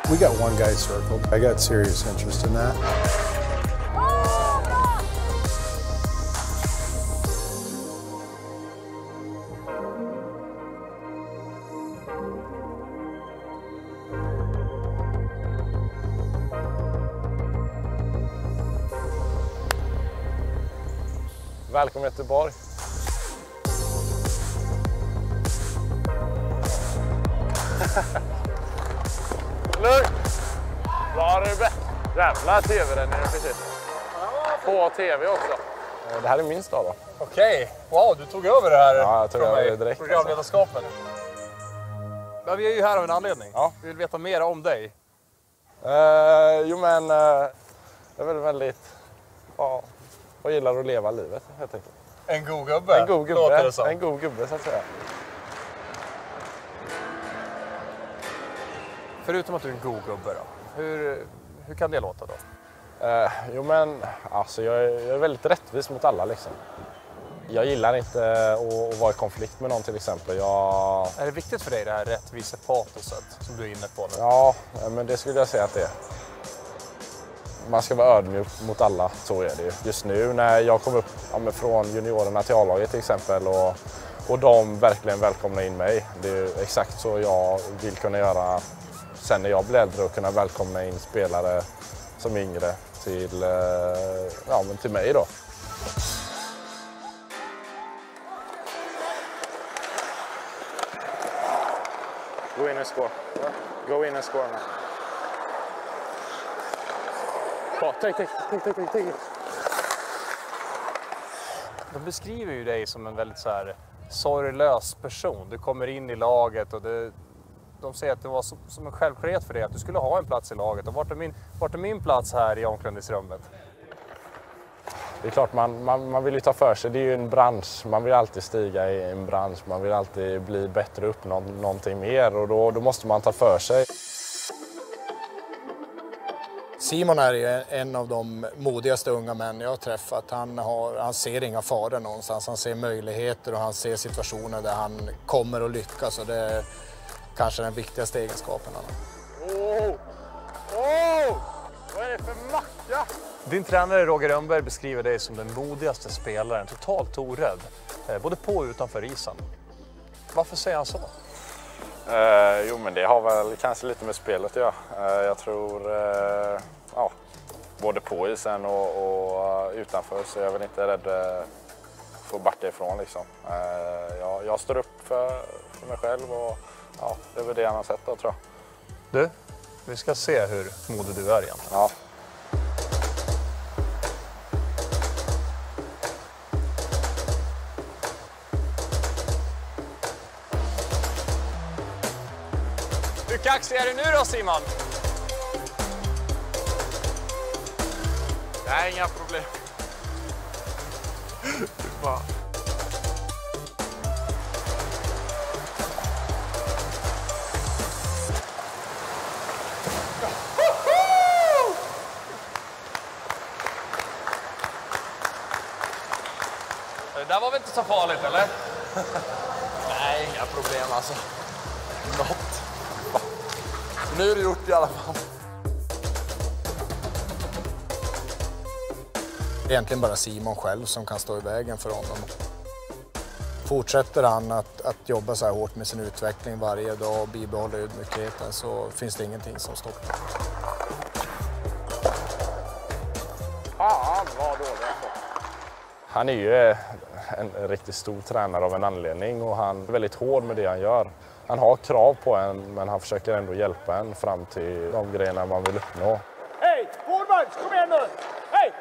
We got one guy circled. I got serious interest in that. Välkommen till Göteborg. Lugnt! Var det bäst? Jävla tv den är precis. På tv också. Det här är min stad då. Okej, wow, du tog över det här. Ja, jag tog över det direkt. Programledarskapet. Ja, vi är ju här av en anledning. Ja. Vi vill veta mer om dig. Jag är väl väldigt... Ja, jag gillar att leva livet helt enkelt. En god gubbe. En god gubbe. Låter det som. En god gubbe så att säga. Förutom att du är en god gubbe då. Hur kan det låta då? Alltså jag är väldigt rättvis mot alla liksom. Jag gillar inte att vara i konflikt med någon till exempel. Är det viktigt för dig det här rättvisepatoset som du är inne på nu? Ja, men det skulle jag säga att det är. Man ska vara ödmjuk mot alla, så är det ju. Just nu när jag kom upp från juniorerna till A-laget till exempel och de verkligen välkomnar in mig. Det är exakt så jag vill kunna göra sen när jag blir äldre och kunna välkomna in spelare som yngre till mig då. Go in and score. Go in and score now. Take it. De beskriver ju dig som en väldigt så här sorglös person. Du kommer in i laget och de säger att det var som en självklarhet för dig att du skulle ha en plats i laget. Och vart är min plats här i omklädningsrummet? Det är klart man vill ju ta för sig. Det är ju en bransch. Man vill alltid stiga i en bransch. Man vill alltid bli bättre, uppnå någonting mer och då måste man ta för sig. Simon är ju en av de modigaste unga män jag har träffat. Han ser inga faror någonstans. Han ser möjligheter och han ser situationer där han kommer att lyckas. Och det är kanske den viktigaste egenskapen han har. Vad är det för macka? Din tränare Roger Rönnberg beskriver dig som den modigaste spelaren, totalt orädd, både på och utanför isen. Varför säger han så? Men det har väl kanske lite med spelet att göra. Jag tror både på isen och utanför så är jag väl inte rädd för att backa ifrån liksom. Jag står upp för mig själv och det är väl det han har sett då, tror jag. Du, vi ska se hur modig du är egentligen. Ja. Hur kaxig är du nu då, Simon? Nej, inga problem. Det där var väl inte så farligt, eller? Nej, inga problem alltså. Nu är det gjort i alla fall. Egentligen bara Simon själv som kan stå i vägen för honom. Fortsätter han att jobba så här hårt med sin utveckling varje dag och bibehåller ödmjukheten så finns det ingenting som stoppar. Fan vad dålig jag. Han är ju en riktigt stor tränare av en anledning och han är väldigt hård med det han gör. Han har krav på en men han försöker ändå hjälpa en fram till de grejerna man vill uppnå. Hej! Forward! Kom igen nu! Hej!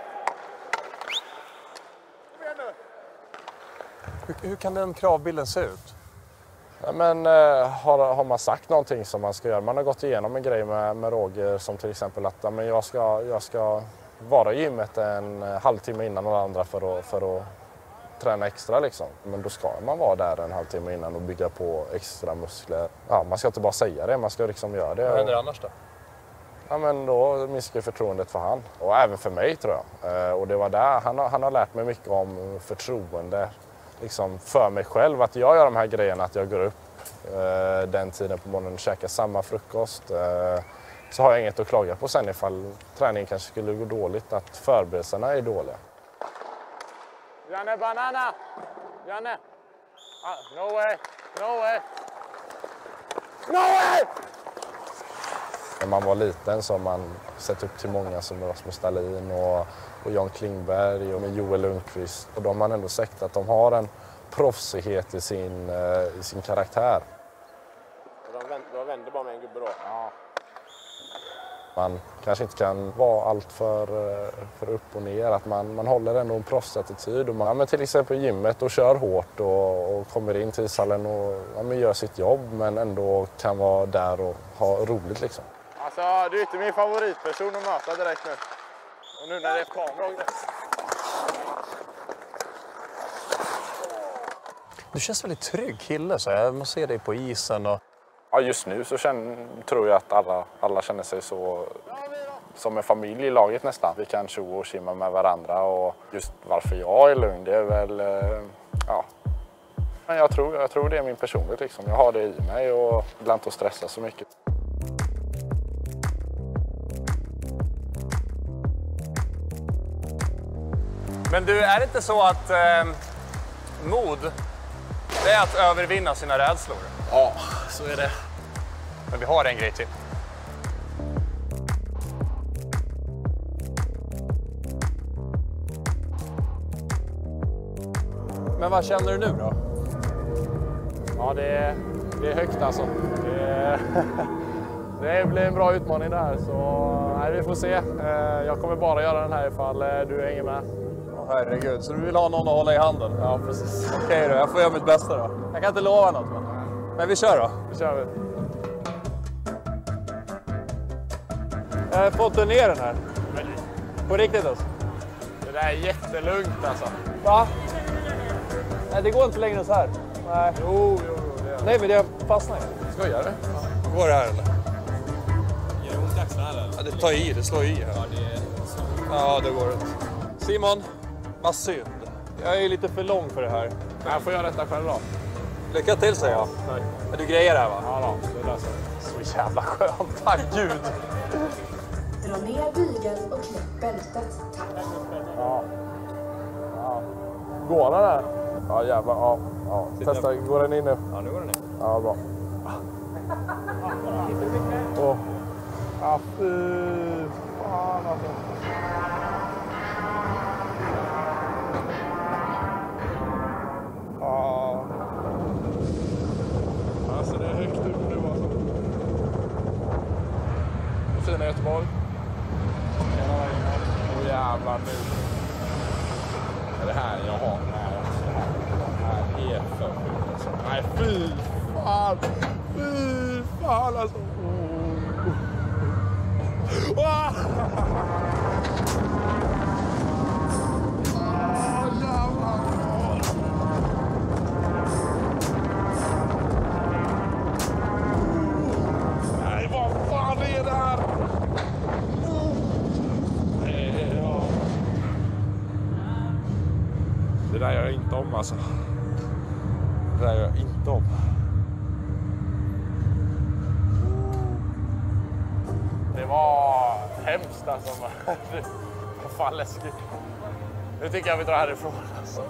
Kom igen nu! Hur kan den kravbilden se ut? Ja, men har man sagt någonting som man ska göra, man har gått igenom en grej med Roger som till exempel att jag ska vara i gymmet en halvtimme innan några andra för att träna extra liksom. Men då ska man vara där en halvtimme innan och bygga på extra muskler. Ja, man ska inte bara säga det, man ska liksom göra det. Vad händer annars då? Ja, men då minskar förtroendet för han. Och även för mig tror jag. Och det var där han har lärt mig mycket om förtroende. Liksom för mig själv, att jag gör de här grejerna, att jag går upp den tiden på morgonen och käkar samma frukost. så har jag inget att klaga på sen ifall träningen kanske skulle gå dåligt, att förberedelserna är dåliga. Janne, banana! Janne! No way! No way! No way! När man var liten så har man sett upp till många som Rasmus Dahlin och Jan Klingberg och Joel Lundqvist. Och de har man ändå sagt att de har en proffsighet i sin karaktär. De vänder bara med en gubbe då. Ja. Man kanske inte kan vara allt för upp och ner. Att man håller ändå en proffsattityd. Och man till exempel gymmet och kör hårt och kommer in till ishallen och gör sitt jobb. Men ändå kan vara där och ha roligt liksom. Alltså, du är inte min favoritperson att möta direkt nu. Och nu när det är kamera. Du känns väldigt trygg kille, så jag måste se dig på isen. Och... Ja, just nu så tror jag att alla känner sig så som en familj i laget nästan. Vi kan tjo och kimma med varandra och just varför jag är lugn, det är väl, ja. Men jag tror det är min personlighet liksom. Jag har det i mig och ibland inte att stressa så mycket. Men du, är det inte så att mod, det är att övervinna sina rädslor? Ja, så är det. Men vi har en grej till. Men vad känner du nu då? Ja, det är högt alltså. Det blir en bra utmaning där, så nej, vi får se. Jag kommer bara göra den här ifall du hänger med. Herregud, så du vill ha någon att hålla i handen? Ja, precis. Okej då, jag får göra mitt bästa då. Jag kan inte lova något, men vi kör då. Nu kör vi. Jag får inte ner den här. På riktigt alltså? Det där är jättelugnt alltså. Va? Nej, det går inte längre så här. Nej. Jo, det är. Nej, men det fastnar ju. Skojar du? Går det här eller? Gör det ont i axlarna eller? Ja, det tar i, det slår i här. Ja, det är så. Ja, det går inte. Simon, vad synd. Jag är lite för lång för det här. Jag får göra detta själv då. Lycka till, säger jag. Men du grejer det här, va? Ja då, det löser Så jävla skönt, tack gud. Dra ner bygeln och knäpp bältet. Tack. Ja. Går den där? Ja, jävlar. Ja. Testa, går den in nu? Ja, nu går den in. Ja, bra. Åh. Ja, fy fan alltså. Ja. Alltså det är högt upp nu alltså. Fina Göteborg. Åh jävlar nu. Är det här jag har? Nej, det här är för sjukt alltså. Nej, fy fan. Fy fan alltså. Oh. Nej, vad fan är det här? Det där gör jag inte om alltså. Det där gör jag inte om. Det var hemskt alltså. Vad fan läskigt. Nu tycker jag vi drar härifrån alltså.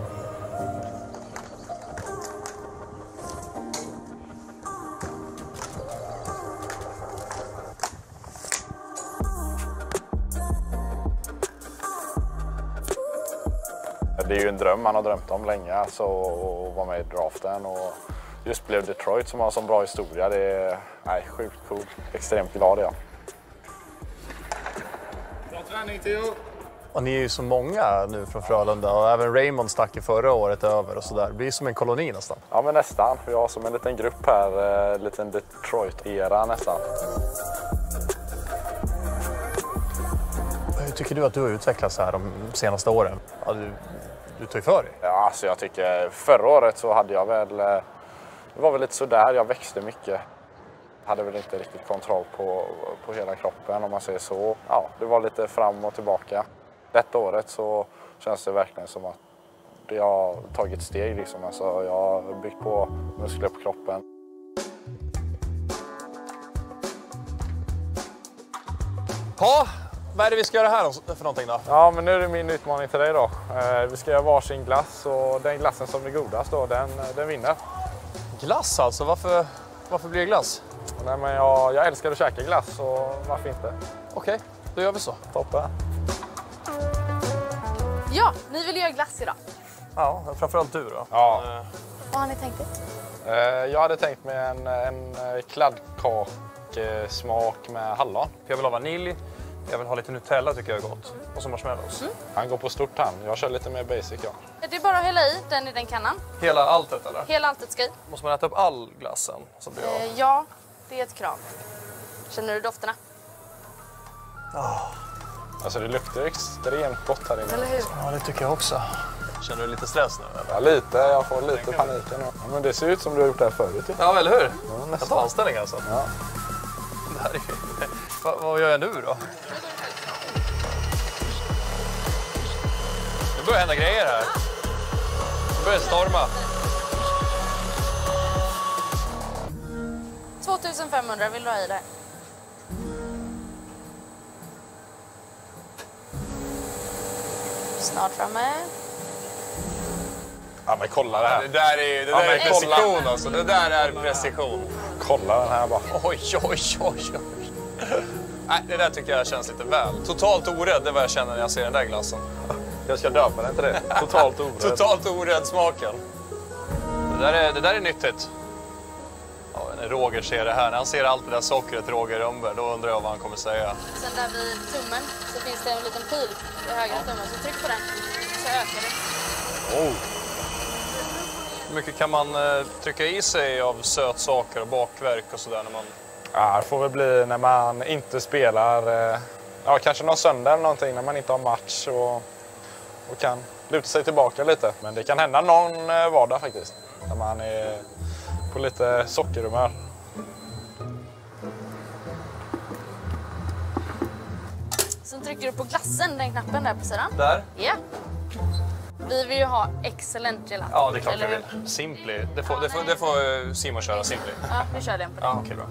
Det är ju en dröm man har drömt om länge, alltså, att vara med i draften och just blev Detroit som har en sån bra historia. Det är sjukt cool. Extremt glad är jag. Bra träning Theo! Och ni är ju så många nu från Frölunda och även Raymond stack i förra året över och sådär. Det blir som en koloni nästan. Ja, men nästan. Vi har som en liten grupp här, en liten Detroit-era nästan. Hur tycker du att du har utvecklats här de senaste åren? Ja, du tar ju för dig. Ja, alltså jag tycker förra året så hade jag väl, det var väl lite sådär, jag växte mycket. Hade väl inte riktigt kontroll på hela kroppen om man säger så. Ja, det var lite fram och tillbaka. Detta året så känns det verkligen som att jag har tagit steg liksom. Alltså jag har byggt på muskler på kroppen. Ja, vad är det vi ska göra här för någonting då? Ja, men nu är det min utmaning till dig då. Vi ska göra varsin glass och den glassen som är godast då, den vinner. Glass alltså? Varför blir det glass? Nej, men jag älskar att käka glass, så varför inte? Okej, då gör vi så. Toppen. Ja, ni vill göra glass idag. Ja, framförallt du då. Ja. Vad har ni tänkt er? Jag hade tänkt mig en kladdkakesmak med hallon. Jag vill ha vanilj, jag vill ha lite Nutella tycker jag är gott. Och så marshmallows. Han går på stort han. Jag kör lite mer basic, ja. Det är bara att hälla i den i den kannan. Hela alltet eller? Hela alltet ska i. Måste man äta upp all glassen? Så blir jag... Ja, det är ett krav. Känner du dofterna? Alltså det luktar extremt gott här inne. Eller hur? Ja, det tycker jag också. Känner du lite stress nu eller? Ja, lite. Jag får lite panik nu. Ja, men det ser ut som du har gjort det här förut. Ja, eller hur? Ja, Jag nästan. tar anställning alltså. Ja. Det här är... Vad gör jag nu då? Det börjar hända grejer här. Det börjar storma. 2500 vill du ha i det. Snart framme. Ja, men kolla det här. Det där är precision alltså. Det där är precision. Kolla den här bara. Oj. Nej, det där tycker jag känns lite väl. Totalt orädd, det är vad jag känner när jag ser den där glassen. Jag ska döpa den till det. Totalt orädd. Totalt orädd smaken. Det där är nyttigt. Ja, när Roger ser det här, när han ser allt det där sockret Roger Rönnberg, då undrar jag vad han kommer säga. Sen där vid tummen så finns det en liten pil vid högra tummen. Så tryck på den så ökar det. Hur mycket kan man trycka i sig av sötsaker och bakverk och sådär när man... Ja, det får väl bli när man inte spelar. Ja, kanske någon söndag eller någonting när man inte har match och kan luta sig tillbaka lite. Men det kan hända någon vardag faktiskt. När man är på lite sockerhumör. Sen trycker du på glassen, den knappen där på sidan. Där? Ja. Vi vill ju ha excellent gelato. Ja, det är klart jag eller vill. hur? Simply. Det får Simon köra, Simply. Ja, vi kör den på det. Ja, okej, bra.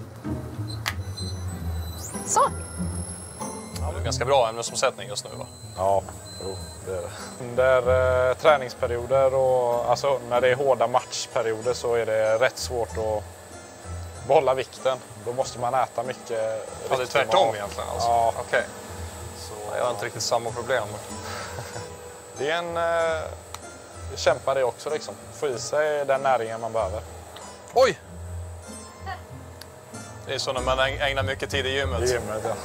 Så. Ja, det är ganska bra ämnesomsättning just nu va? Ja, jo, det är det. Under träningsperioder och alltså, när det är hårda matchperioder så är det rätt svårt att behålla vikten. Då måste man äta mycket. Ja, det är tvärtom egentligen alltså? Ja. Okej. Så jag har inte riktigt samma problem. Det är en... kämpa det också liksom. Få i sig den näringen man behöver. Oj! Det är så när man ägnar mycket tid i gymmet. I gymmet, ja.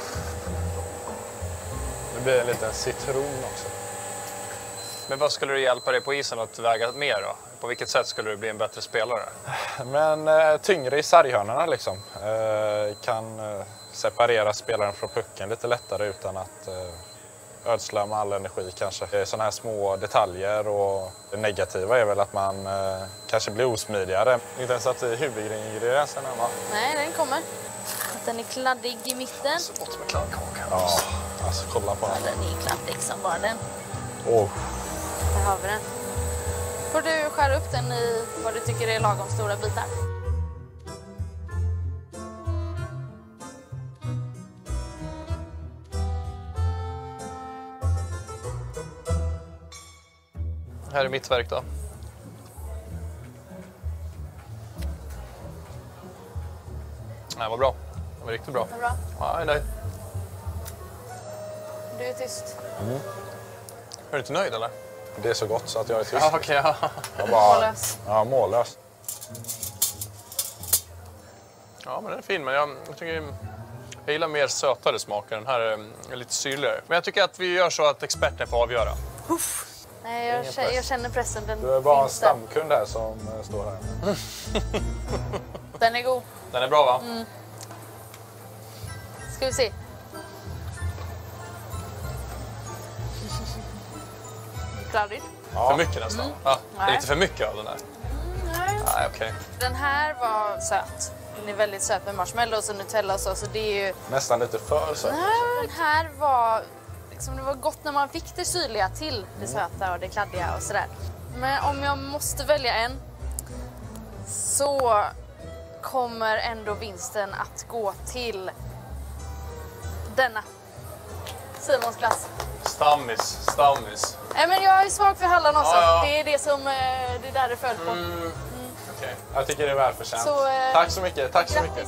Det blir en liten citron också. Men vad skulle det hjälpa dig på isen att väga mer då? På vilket sätt skulle du bli en bättre spelare? Men tyngre i sarghörnorna liksom. Kan separera spelaren från pucken lite lättare utan att ödsla med all energi kanske. Sådana här små detaljer och det negativa är väl att man kanske blir osmidigare. Inte ens att huvudingredienserna va? Nej, den kommer. Den är kladdig i mitten. Så gott med kladdkaka. Ja, alltså kolla på den. Den är kladdig som bara den. Oh. Där har vi den. Får du skära upp den i vad du tycker är lagom stora bitar. Här är mitt verk då. Det var bra. Det var riktigt bra. Vad bra. Ja, jag är nöjd. Du är tyst. Är du inte nöjd eller? Det är så gott så att jag är tyst. Ja, okej. Ja. Jag bara, Mållös. ja, mållös. Ja, men den är fin. Men jag tycker jag gillar mer sötare smaker. Den här är lite syrligare. Men jag tycker att vi gör så att experten får avgöra. Nej, jag känner pressen. Den Du är bara en finns där. stamkund här som står här. Den är god. Den är bra va? Ska vi se. Kladdigt. Ja. För mycket nästan. Ja, det är Nej. lite för mycket av den här. Nej, okej. Den här var söt. Den är väldigt söt med marshmallows och Nutella och så det är ju... Nästan lite för söt. Den här var... Liksom, det var gott när man fick det syrliga till det söta och det kladdiga och sådär. Men om jag måste välja en så kommer ändå vinsten att gå till denna. Simons klass. Stammis. Nej, men jag är svag för Halland också. Ja. Det är det som det är där det föll på. Okej. Jag tycker det är välförtjänt. Så, tack så mycket. Tack så mycket. Grattis.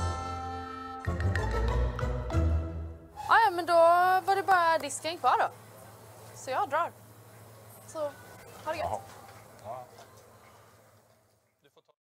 Ja, men då var det bara disken kvar då. Så jag drar. Så ha det gött. Jaha. Ja.